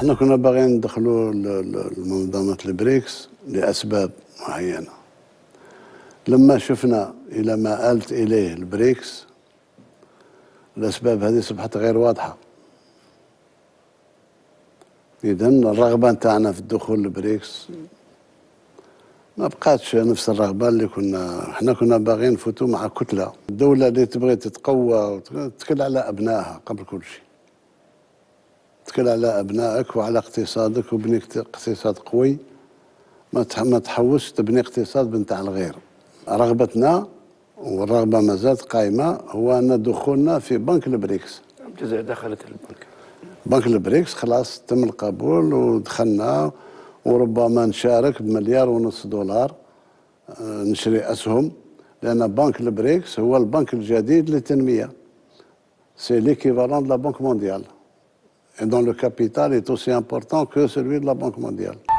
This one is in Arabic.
احنا كنا باغيين ندخلوا المنظمة البريكس لأسباب معينة. لما شفنا إلى ما آلت إليه البريكس، الأسباب هذه أصبحت غير واضحة. إذن الرغبة نتاعنا في الدخول للبريكس ما بقاتش نفس الرغبة اللي احنا كنا باغيين نفوتوا مع كتلة. الدولة اللي تبغي تتقوى تتكل على أبنائها قبل كل شيء. تتكل على أبنائك وعلى اقتصادك وبني اقتصاد قوي. ما تحوسش تبني اقتصاد نتاع الغير. رغبتنا والرغبة ما زالت قائمة هو أن دخولنا في بنك البريكس. الجزائر دخلت البنك. بنك البريكس خلاص تم القبول ودخلنا، وربما نشارك ب1.5 مليار نشري أسهم، لأن بنك البريكس هو البنك الجديد للتنمية. سي l'équivalent de la Banque mondiale. Et dont le capital est aussi important que celui de la Banque mondiale.